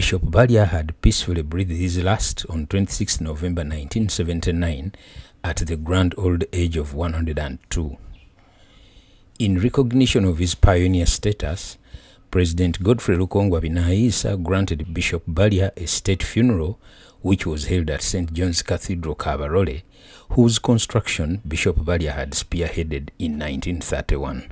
Bishop Balia had peacefully breathed his last on 26 November 1979 at the grand old age of 102. In recognition of his pioneer status, President Godfrey Lukongwa Binaisa granted Bishop Balia a state funeral, which was held at St. John's Cathedral, Kabarole, whose construction Bishop Balia had spearheaded in 1931.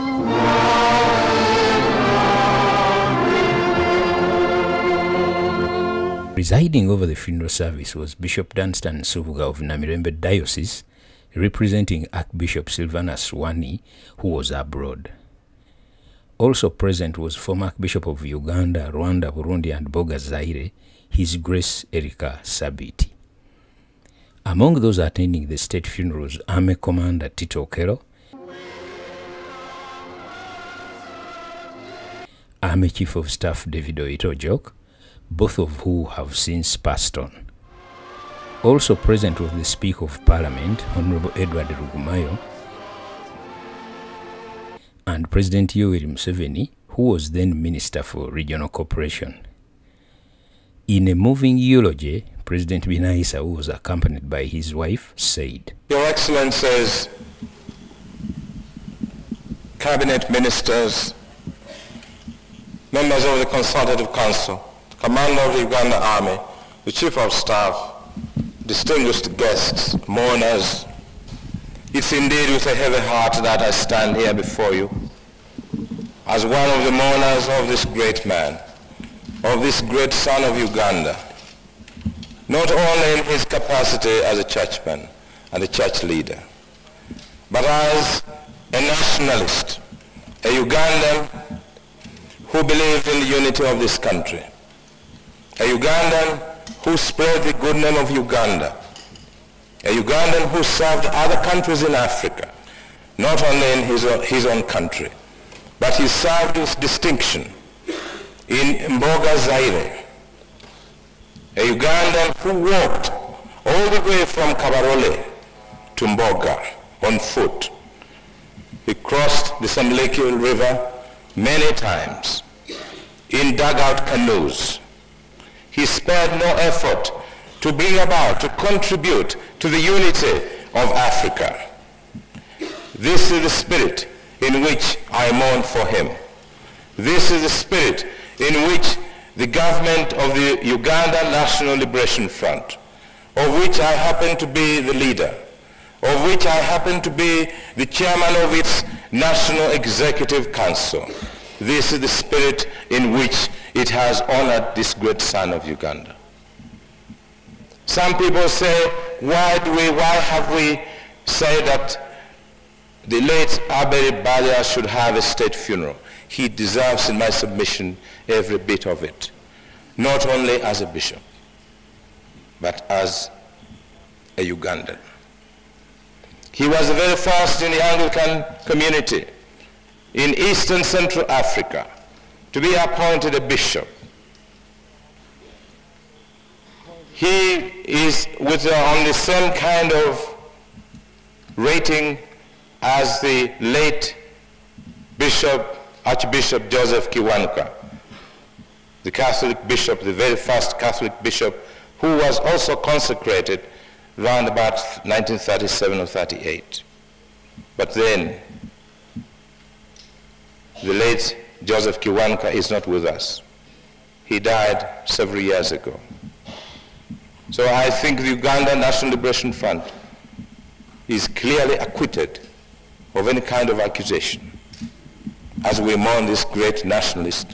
Presiding over the funeral service was Bishop Dunstan Suvuga of Namirembe Diocese, representing Archbishop Silvanus Wani, who was abroad. Also present was former Archbishop of Uganda, Rwanda, Burundi, and Boga Zaire, His Grace Erika Sabiti. Among those attending the state funerals, Army Commander Tito Okello, Army Chief of Staff David Oito Jok, both of who have since passed on. Also present was the Speaker of Parliament, Honorable Edward Rugumayo, and President Yoweri Museveni, who was then Minister for Regional Cooperation. In a moving eulogy, President Binaisa, who was accompanied by his wife, said, Your Excellencies, Cabinet Ministers, members of the Consultative Council, Commander of the Uganda Army, the Chief of Staff, distinguished guests, mourners, it's indeed with a heavy heart that I stand here before you as one of the mourners of this great man, of this great son of Uganda, not only in his capacity as a churchman and a church leader, but as a nationalist, a Ugandan who believed in the unity of this country, a Ugandan who spread the good name of Uganda, a Ugandan who served other countries in Africa, not only in his own country, but he served with distinction in Mboga Zaire, a Ugandan who walked all the way from Kabarole to Mboga on foot. He crossed the Semliki River many times in dugout canoes. He spared no effort to bring about, to contribute to the unity of Africa. This is the spirit in which I mourn for him. This is the spirit in which the government of the Uganda National Liberation Front, of which I happen to be the leader, of which I happen to be the chairman of its National Executive Council, this is the spirit in which it has honored this great son of Uganda. Some people say, why have we said that the late Aberi Balia should have a state funeral? He deserves, in my submission, every bit of it. Not only as a bishop, but as a Ugandan. He was the very first in the Anglican community in Eastern Central Africa to be appointed a bishop. He is on the same kind of rating as the late Archbishop Joseph Kiwanuka, the Catholic bishop, the very first Catholic bishop, who was also consecrated around about 1937 or 38. But then, the late Joseph Kiwanuka is not with us. He died several years ago. So I think the Uganda National Liberation Front is clearly acquitted of any kind of accusation as we mourn this great nationalist.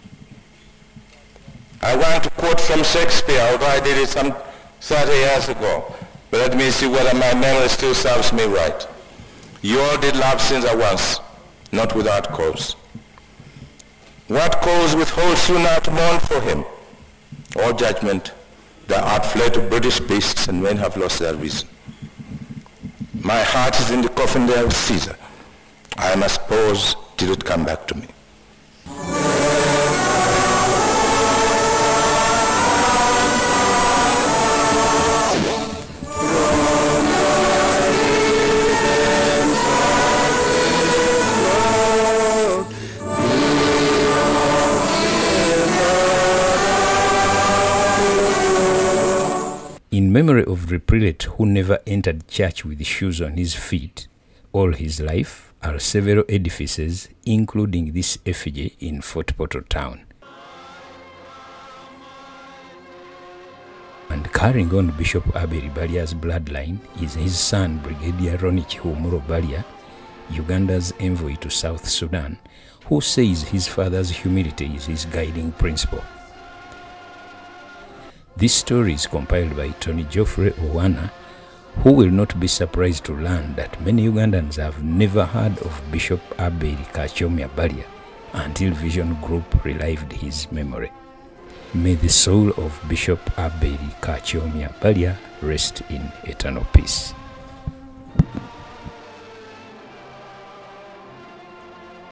I want to quote from Shakespeare, although I did it some 30 years ago, but let me see whether my memory still serves me right. You all did love Caesar once, not without cause. What cause withholds you now to mourn for him? All judgment, thou art fled to British beasts, and men have lost their reason. My heart is in the coffin there with Caesar. I must pause till it come back to me. memory of the prelate who never entered church with shoes on his feet all his life are several edifices, including this effigy in Fort Portal town. And carrying on Bishop Abel Balia's bloodline is his son Brigadier Ronnie Chihumuro Balia, Uganda's envoy to South Sudan, who says his father's humility is his guiding principle. This story is compiled by Tony Geoffrey Owana, who will not be surprised to learn that many Ugandans have never heard of Bishop Abel Kachomya Balia until Vision Group relived his memory. May the soul of Bishop Abel Kachomya Balia rest in eternal peace.